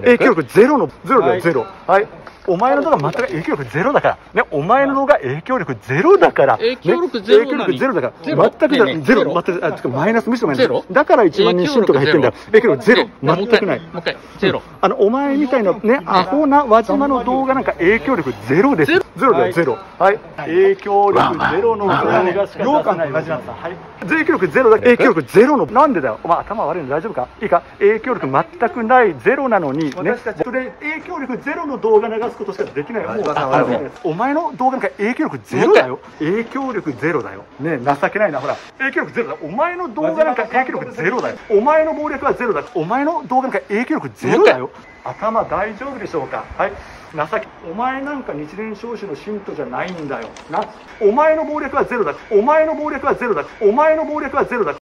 影響力ゼロのゼロだよ、ゼロ。はい。お前の動画全く影響力ゼロだから。ね、お前の動画影響力ゼロだから。 影響力ゼロ。 影響力ゼロだから。全くゼロ。全く、あ、マイナス、むしろマイナス。だから1万人信徒が減ってんだよ。影響力ゼロ。全くない。 もう一回、ゼロ。 お前みたいなね、アホな輪島の動画なんか影響力ゼロです。ゼロだよ、ゼロ。はい。影響力ゼロの動画しか出さない輪島さん。はい。影響力ゼロだけど、影響力ゼロの、なんでだよ。お前頭悪いの大丈夫か？いいか？影響力全くないゼロなのに、ね、それ影響力ゼロの動画流すことしかできない。お前の動画なんか影響力ゼロだよ。影響力ゼロだよ。ね、情けないな、ほら。影響力ゼロだ。お前の動画なんか影響力ゼロだよ。お前の謀略はゼロだ。お前の動画なんか影響力ゼロだよ。頭大丈夫でしょうか？はい。情け、お前なんか日蓮聖宗の信徒じゃないんだよな。お前の謀略はゼロだ。お前の謀略はゼロだ。お前の謀略はゼロだ。